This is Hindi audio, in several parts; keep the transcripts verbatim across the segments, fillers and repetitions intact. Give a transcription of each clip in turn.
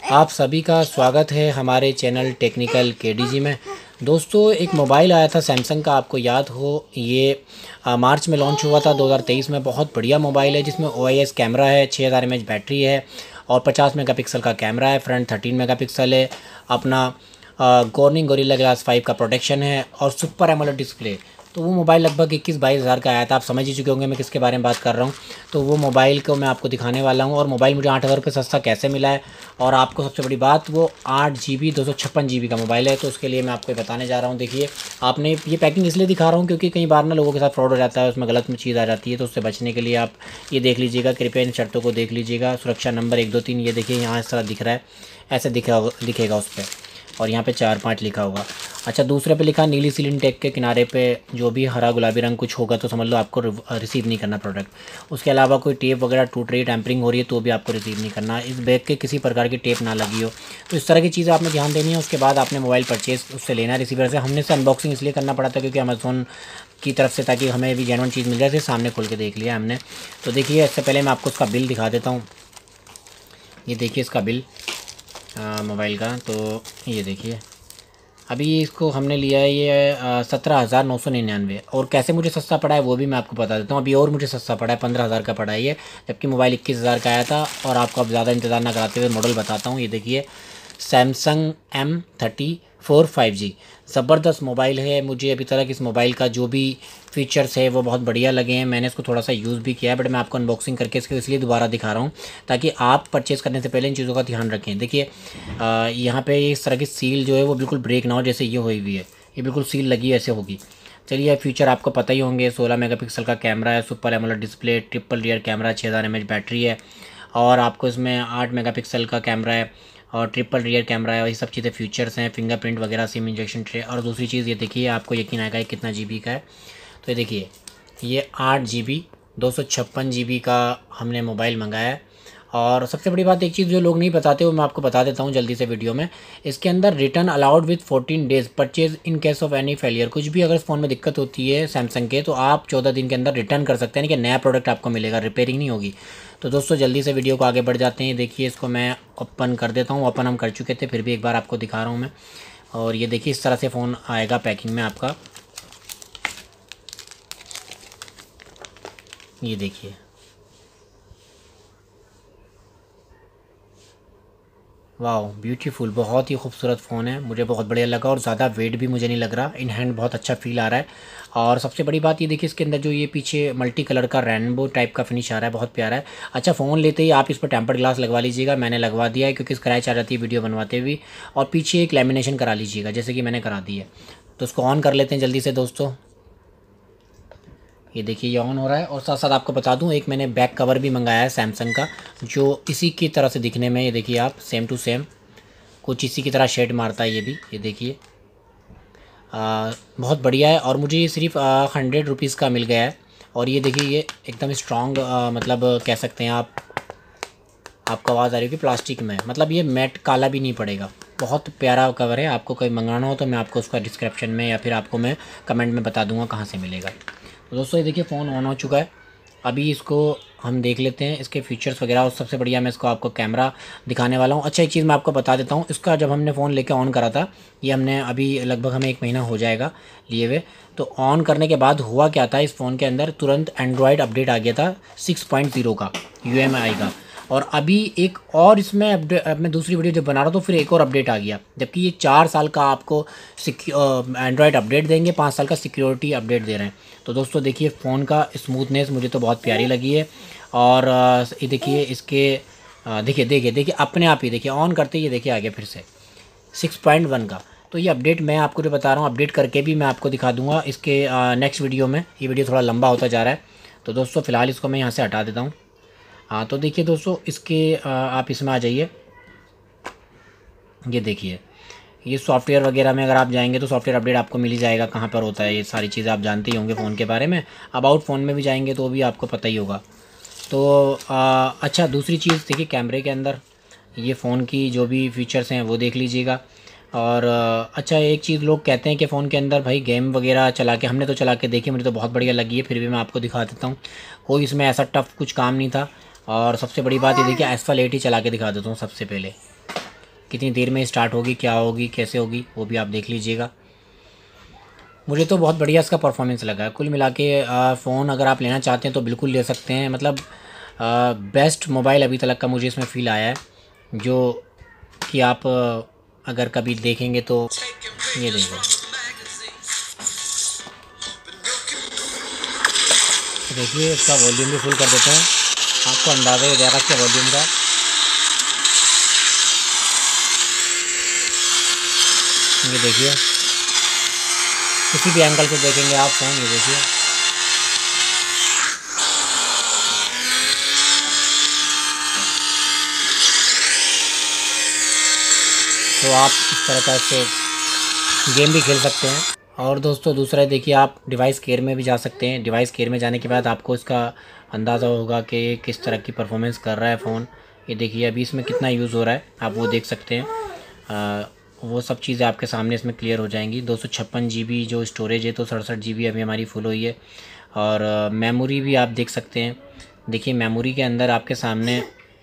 आप सभी का स्वागत है हमारे चैनल टेक्निकल केडीजी में। दोस्तों, एक मोबाइल आया था सैमसंग का, आपको याद हो ये आ, मार्च में लॉन्च हुआ था दो हज़ार तेईस में। बहुत बढ़िया मोबाइल है जिसमें ओ आई एस कैमरा है, छः हज़ार एम एच बैटरी है और पचास मेगापिक्सल का कैमरा है। फ्रंट थर्टीन मेगापिक्सल है। अपना कॉर्निंग गोरिल्ला ग्लास फाइव का प्रोटेक्शन है और सुपर एमोलेड डिस्प्ले। तो वो मोबाइल लगभग इक्कीस बाईस हज़ार का आया था। आप समझ ही चुके होंगे मैं किसके बारे में बात कर रहा हूँ। तो वो मोबाइल को मैं आपको दिखाने वाला हूँ और मोबाइल मुझे आठ हज़ार रुपये सस्ता कैसे मिला है। और आपको सबसे बड़ी बात, वो आठ जी बी दो सौ छप्पन जी बी का मोबाइल है। तो उसके लिए मैं आपको बताने जा रहा हूँ। देखिए, आपने ये पैकिंग इसलिए दिखा रहा हूँ क्योंकि कई बार ना लोगों के साथ फ्रॉड हो जाता है, उसमें गलत में चीज़ आ जाती है। तो उससे बचने के लिए आप ये देख लीजिएगा, कृपया इन शर्तों को देख लीजिएगा। सुरक्षा नंबर एक दो तीन, ये देखिए यहाँ इस तरह दिख रहा है, ऐसे दिखा दिखेगा उस पर, और यहाँ पे चार पाँच लिखा होगा। अच्छा, दूसरे पे लिखा नीली सीलिंग टैग के किनारे पे जो भी हरा गुलाबी रंग कुछ होगा तो समझ लो आपको रिसीव नहीं करना प्रोडक्ट। उसके अलावा कोई टेप वगैरह टूट रही है, टैंपरिंग हो रही है तो भी आपको रिसीव नहीं करना। इस बैग के किसी प्रकार की टेप ना लगी हो, तो इस तरह की चीज़ें आपने ध्यान देनी है। उसके बाद आपने मोबाइल परचेज उससे लेना है, रिसीवर से। हमने से अनबॉक्सिंग इसलिए करना पड़ा था क्योंकि अमेज़ोन की तरफ से, ताकि हमें भी जेन्युइन चीज़ मिल जाए। इसे सामने खोल के देख लिया हमने। तो देखिए, इससे पहले मैं आपको उसका बिल दिखा देता हूँ। ये देखिए इसका बिल मोबाइल का। तो ये देखिए, अभी इसको हमने लिया है ये सत्रह हज़ार नौ सौ निन्यानवे। और कैसे मुझे सस्ता पड़ा है वो भी मैं आपको बता देता हूँ। अभी और मुझे सस्ता पड़ा है, पंद्रह हज़ार का पड़ा है ये, जबकि मोबाइल इक्कीस हज़ार का आया था। और आपको अब ज़्यादा इंतज़ार ना कराते हुए मॉडल बताता हूँ। ये देखिए, Samsung M thirty four five G, ज़बरदस्त मोबाइल है। मुझे अभी तक इस मोबाइल का जो भी फीचर्स है वो बहुत बढ़िया लगे हैं। मैंने इसको थोड़ा सा यूज़ भी किया है, बट मैं आपको अनबॉक्सिंग करके इसको इसलिए दोबारा दिखा रहा हूँ ताकि आप परचेज़ करने से पहले इन चीज़ों का ध्यान रखें। देखिए, यहाँ पे इस तरह की सील जो है वो बिल्कुल ब्रेक ना हो, जैसे ये हुई हुई है, ये बिल्कुल सील लगी ऐसे होगी। चलिए, फीचर आपको पता ही होंगे। सोलह मेगापिक्सल का कैमरा है, super AMOLED display, triple rear camera, छः हज़ार एम एच बैटरी है और आपको इसमें आठ मेगापिक्सल का कैमरा है और ट्रिपल रियर कैमरा है। ये सब चीज़ें फीचर्स हैं, फिंगरप्रिंट वगैरह, सिम इंजेक्शन ट्रे। और दूसरी चीज़ ये देखिए, आपको यकीन आएगा ये कितना जी बी का है। तो ये देखिए, ये आठ जी बी दो सौ छप्पन जी बी का हमने मोबाइल मंगाया है। और सबसे बड़ी बात, एक चीज़ जो लोग नहीं बताते वो मैं आपको बता देता हूँ जल्दी से वीडियो में। इसके अंदर return allowed with fourteen days purchase in case of any failure. कुछ भी अगर फ़ोन में दिक्कत होती है सैमसंग के, तो आप चौदह दिन के अंदर रिटर्न कर सकते हैं, यानी कि नया प्रोडक्ट आपको मिलेगा, रिपेयरिंग नहीं होगी। तो दोस्तों, जल्दी से वीडियो को आगे बढ़ जाते हैं। देखिए, इसको मैं ओपन कर देता हूँ। ओपन हम कर चुके थे, फिर भी एक बार आपको दिखा रहा हूँ मैं। और ये देखिए, इस तरह से फ़ोन आएगा पैकिंग में आपका। ये देखिए, वाह, ब्यूटीफुल, बहुत ही खूबसूरत फ़ोन है। मुझे बहुत बढ़िया लगा और ज़्यादा वेट भी मुझे नहीं लग रहा। इन हैंड बहुत अच्छा फील आ रहा है। और सबसे बड़ी बात ये देखिए, इसके अंदर जो ये पीछे मल्टी कलर का रेनबो टाइप का फिनिश आ रहा है, बहुत प्यारा है। अच्छा, फ़ोन लेते ही आप इस पर टेम्पर्ड ग्लास लगवा लीजिएगा। मैंने लगवा दिया है क्योंकि स्क्रैच आ जाती है वीडियो बनवाते हुए। और पीछे एक लेमिनेशन करा लीजिएगा, जैसे कि मैंने करा दी है। तो उसको ऑन कर लेते हैं जल्दी से दोस्तों। ये देखिए, ये ऑन हो रहा है। और साथ साथ आपको बता दूं, एक मैंने बैक कवर भी मंगाया है सैमसंग का, जो इसी की तरह से दिखने में, ये देखिए आप, सेम टू सेम कुछ इसी की तरह शेड मारता है ये भी। ये देखिए, आ, बहुत बढ़िया है। और मुझे ये सिर्फ हंड्रेड रुपीज़ का मिल गया है। और ये देखिए, ये एकदम स्ट्रॉन्ग, मतलब कह सकते हैं आप, आपको आवाज़ आ रही होगी, प्लास्टिक में, मतलब ये मैट काला भी नहीं पड़ेगा। बहुत प्यारा कवर है। आपको कोई मंगाना हो तो मैं आपको उसका डिस्क्रिप्शन में या फिर आपको मैं कमेंट में बता दूंगा कहाँ से मिलेगा। तो दोस्तों, ये देखिए, फ़ोन ऑन हो चुका है। अभी इसको हम देख लेते हैं इसके फीचर्स वगैरह। और सबसे बढ़िया मैं इसको आपको कैमरा दिखाने वाला हूँ। अच्छा, एक चीज़ मैं आपको बता देता हूँ, इसका जब हमने फ़ोन लेके ऑन करा था, ये हमने अभी लगभग हमें एक महीना हो जाएगा लिए हुए। तो ऑन करने के बाद हुआ क्या था, इस फ़ोन के अंदर तुरंत एंड्रॉयड अपडेट आ गया था सिक्स पॉइंट ज़ीरो का, यू एम आई का। और अभी एक और इसमें अपडेट, मैं दूसरी वीडियो जब बना रहा तो फिर एक और अपडेट आ गया। जबकि ये चार साल का आपको एंड्रॉयड अपडेट देंगे, पाँच साल का सिक्योरिटी अपडेट दे रहे हैं। तो दोस्तों देखिए, फ़ोन का स्मूथनेस मुझे तो बहुत प्यारी लगी है। और ये देखिए, इसके देखिए देखिए देखिए अपने आप ही देखिए, ऑन करते ही देखिए आ गया फिर से सिक्स पॉइंट वन का। तो ये अपडेट मैं आपको जो बता रहा हूँ, अपडेट करके भी मैं आपको दिखा दूंगा इसके नेक्स्ट वीडियो में। ये वीडियो थोड़ा लंबा होता जा रहा है, तो दोस्तों फ़िलहाल इसको मैं यहाँ से हटा देता हूँ। हाँ, तो देखिए दोस्तों, इसके आप इसमें आ जाइए। ये देखिए, ये सॉफ्टवेयर वगैरह में अगर आप जाएंगे तो सॉफ्टवेयर अपडेट आपको मिल ही जाएगा, कहाँ पर होता है ये सारी चीज़ें आप जानते ही होंगे फ़ोन के बारे में। अबाउट फ़ोन में भी जाएंगे तो भी आपको पता ही होगा। तो आ, अच्छा, दूसरी चीज़ देखिए, कैमरे के अंदर ये फ़ोन की जो भी फीचर्स हैं वो देख लीजिएगा। और आ, अच्छा, एक चीज़ लोग कहते हैं कि फ़ोन के अंदर भाई गेम वगैरह चला के, हमने तो चला के देखी, मुझे तो बहुत बढ़िया लगी है, फिर भी मैं आपको दिखा देता हूँ। कोई इसमें ऐसा टफ कुछ काम नहीं था। और सबसे बड़ी बात ये देखिए, एसफल एट ही चला के दिखा देता हूँ सबसे पहले। कितनी देर में स्टार्ट होगी, क्या होगी, कैसे होगी, वो भी आप देख लीजिएगा। मुझे तो बहुत बढ़िया इसका परफॉर्मेंस लगा है। कुल मिला के फ़ोन अगर आप लेना चाहते हैं तो बिल्कुल ले सकते हैं। मतलब बेस्ट मोबाइल अभी तक का मुझे इसमें फ़ील आया है, जो कि आप आ, अगर कभी देखेंगे तो ये देखो, देखिए इसका वॉल्यूम भी फुल कर देते हैं, आपको अंदाज़ा हो जाएगा इसके वॉल्यूम का। ये देखिए, किसी भी एंगल से देखेंगे आप फ़ोन, ये देखिए। तो आप इस तरह का से गेम भी खेल सकते हैं। और दोस्तों दूसरा देखिए, आप डिवाइस केयर में भी जा सकते हैं। डिवाइस केयर में जाने के बाद आपको इसका अंदाज़ा होगा कि किस तरह की परफॉर्मेंस कर रहा है फ़ोन। ये देखिए अभी इसमें कितना यूज़ हो रहा है, आप वो देख सकते हैं। आ, वो सब चीज़ें आपके सामने इसमें क्लियर हो जाएंगी। दो सौ छप्पन जी बी जो स्टोरेज है, तो सड़सठ जी बी अभी हमारी फुल हुई है। और मेमोरी भी आप देख सकते हैं। देखिए मेमोरी के अंदर आपके सामने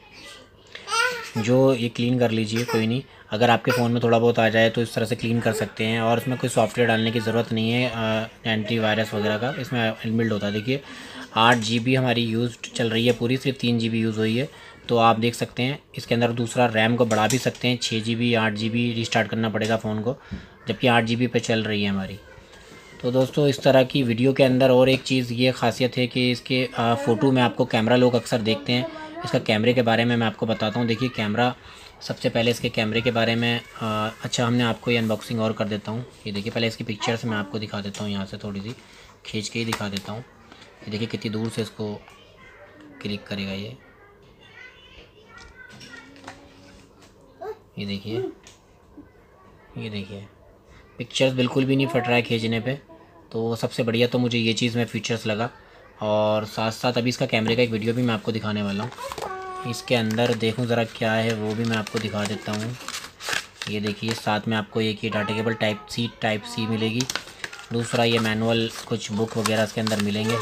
जो ये क्लीन कर लीजिए, कोई नहीं, अगर आपके फ़ोन में थोड़ा बहुत आ जाए तो इस तरह से क्लीन कर सकते हैं। और इसमें कोई सॉफ्टवेयर डालने की ज़रूरत नहीं है, एंटी वायरस वगैरह का इसमें इनबिल्ट होता है। देखिए आठ जी बी हमारी यूज़ चल रही है पूरी, सिर्फ तीन जी बी यूज़ हुई है। तो आप देख सकते हैं इसके अंदर दूसरा रैम को बढ़ा भी सकते हैं, छः जी बी आठ जी बी रिस्टार्ट करना पड़ेगा फ़ोन को, जबकि आठ जी बी पे चल रही है हमारी। तो दोस्तों इस तरह की वीडियो के अंदर और एक चीज़ ये खासियत है कि इसके फ़ोटो में आपको कैमरा लोग अक्सर देखते हैं। इसका कैमरे के बारे में मैं आपको बताता हूँ। देखिए कैमरा, सबसे पहले इसके कैमरे के बारे में आ, अच्छा हमने आपको ये अनबॉक्सिंग और कर देता हूँ। ये देखिए पहले इसकी पिक्चर्स मैं आपको दिखा देता हूँ, यहाँ से थोड़ी सी खींच के ही दिखा देता हूँ। ये देखिए कितनी दूर से इसको क्लिक करेगा ये ये देखिए ये देखिए पिक्चर्स बिल्कुल भी नहीं फट रहा है खींचने पे। तो सबसे बढ़िया तो मुझे ये चीज़ में फीचर्स लगा। और साथ साथ अभी इसका कैमरे का एक वीडियो भी मैं आपको दिखाने वाला हूँ। इसके अंदर देखूँ ज़रा क्या है, वो भी मैं आपको दिखा देता हूँ। ये देखिए साथ में आपको एक ये data cable type C type C मिलेगी। दूसरा ये मैनुअल, कुछ बुक वगैरह इसके अंदर मिलेंगे,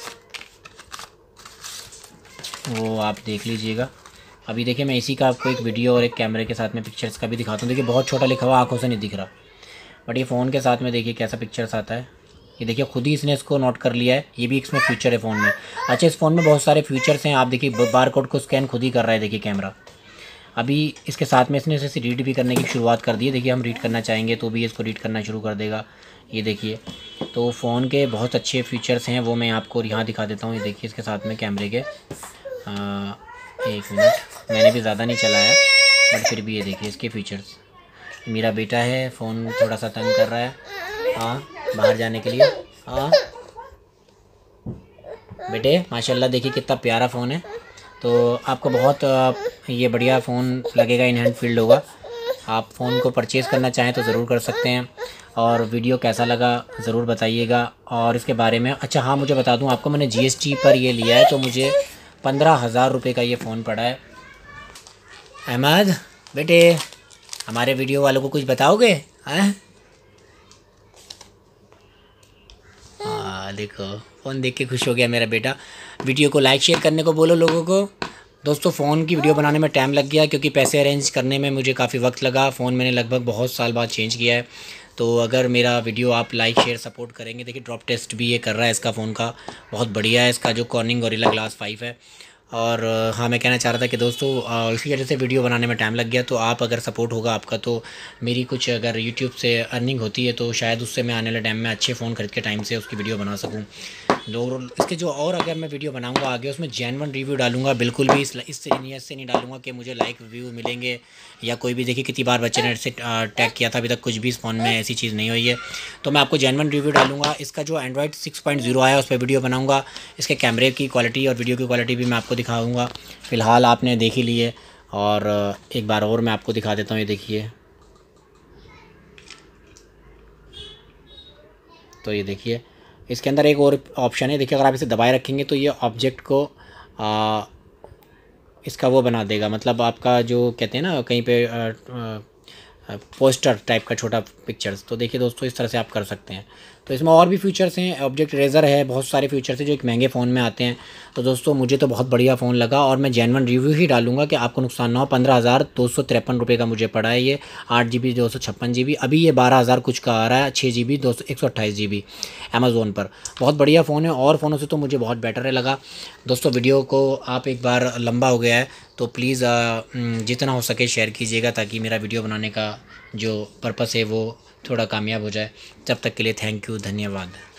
वो आप देख लीजिएगा। अभी देखिए मैं इसी का आपको एक वीडियो और एक कैमरे के साथ में पिक्चर्स का भी दिखाता हूँ। देखिए बहुत छोटा लिखा हुआ, आंखों से नहीं दिख रहा, बट ये फ़ोन के साथ में देखिए कैसा पिक्चर्स आता है। ये देखिए खुद ही इसने इसको नोट कर लिया है, ये भी इसमें फीचर है फ़ोन में। अच्छा इस फ़ोन में बहुत सारे फीचर्स हैं। आप देखिए बार कोड को स्कैन खुद ही कर रहा है, देखिए कैमरा। अभी इसके साथ में इसने इसे रीड भी करने की शुरुआत कर दी है। देखिए हम रीड करना चाहेंगे तो भी इसको रीड करना शुरू कर देगा। ये देखिए, तो फ़ोन के बहुत अच्छे फीचर्स हैं, वो मैं आपको यहाँ दिखा देता हूँ। ये देखिए इसके साथ में कैमरे के आ, एक मिनट, मैंने भी ज़्यादा नहीं चलाया बट फिर भी ये देखिए इसके फीचर्स। मेरा बेटा है, फ़ोन थोड़ा सा तंग कर रहा है हाँ बाहर जाने के लिए। हाँ बेटे माशाल्लाह, देखिए कितना प्यारा फ़ोन है। तो आपको बहुत ये बढ़िया फ़ोन लगेगा, इन हैंड फील्ड होगा। आप फ़ोन को परचेज़ करना चाहें तो ज़रूर कर सकते हैं। और वीडियो कैसा लगा ज़रूर बताइएगा। और इसके बारे में अच्छा हाँ मुझे बता दूं आपको, मैंने जीएसटी पर ये लिया है तो मुझे पंद्रह हज़ार रुपये का ये फ़ोन पड़ा है। अहमद बेटे, हमारे वीडियो वालों को कुछ बताओगे? हैं देखो फ़ोन देख के खुश हो गया मेरा बेटा। वीडियो को लाइक शेयर करने को बोलो लोगों को। दोस्तों फ़ोन की वीडियो बनाने में टाइम लग गया क्योंकि पैसे अरेंज करने में मुझे काफ़ी वक्त लगा। फ़ोन मैंने लगभग बहुत साल बाद चेंज किया है। तो अगर मेरा वीडियो आप लाइक शेयर सपोर्ट करेंगे, देखिए ड्रॉप टेस्ट भी ये कर रहा है इसका फ़ोन का, बहुत बढ़िया है इसका जो कॉर्निंग गोरिल्ला ग्लास फाइव है। और हाँ मैं कहना चाह रहा था कि दोस्तों इसी वजह से वीडियो बनाने में टाइम लग गया। तो आप अगर सपोर्ट होगा आपका तो मेरी कुछ अगर यूट्यूब से अर्निंग होती है तो शायद उससे मैं आने वाले टाइम में अच्छे फ़ोन खरीद के टाइम से उसकी वीडियो बना सकूँ। लोग इसके जो और अगर मैं वीडियो बनाऊंगा आगे उसमें जेन्युइन रिव्यू डालूंगा, बिल्कुल भी इस इससे नियत से नहीं डालूंगा कि मुझे लाइक व्यू मिलेंगे या कोई भी। देखिए कितनी बार बच्चे ने इससे टैग किया था, अभी तक कुछ भी इस फ़ोन में ऐसी चीज़ नहीं हुई है। तो मैं आपको जेन्युइन रिव्यू डालूंगा। इसका जो एंड्रॉयड सिक्स पॉइंट ज़ीरो आया उस पर वीडियो बनाऊंगा। इसके कैमरे की क्वालिटी और वीडियो की क्वालिटी भी मैं आपको दिखाऊँगा। फ़िलहाल आपने देख ही लिए और एक बार और मैं आपको दिखा देता हूँ। ये देखिए, तो ये देखिए इसके अंदर एक और ऑप्शन है। देखिए अगर आप इसे दबाए रखेंगे तो ये ऑब्जेक्ट को आ, इसका वो बना देगा, मतलब आपका जो कहते हैं ना कहीं पे आ, आ, पोस्टर टाइप का छोटा पिक्चर्स। तो देखिए दोस्तों इस तरह से आप कर सकते हैं। तो इसमें और भी फीचर्स हैं, ऑब्जेक्ट इरेज़र है, बहुत सारे फीचर्स हैं जो एक महंगे फ़ोन में आते हैं। तो दोस्तों मुझे तो बहुत बढ़िया फ़ोन लगा और मैं जेन्युइन रिव्यू ही डालूंगा कि आपको नुकसान ना हो। पंद्रह हज़ार दो सौ तिरपन रुपये का मुझे पड़ा है ये, आठ जी बी दो सौ छप्पन जी बी, अभी ये बारह हज़ार कुछ का आ रहा है, छः जी बी दो सौ एक सौ अट्ठाईस जी बी अमेज़ोन पर। बहुत बढ़िया फ़ोन है और फ़ोनों से तो मुझे बहुत बेटर है लगा। दोस्तों वीडियो को आप एक बार, लंबा हो गया है तो प्लीज़ जितना हो सके शेयर कीजिएगा ताकि मेरा वीडियो बनाने का जो पर्पस है वो थोड़ा कामयाब हो जाए। तब तक के लिए थैंक यू, धन्यवाद।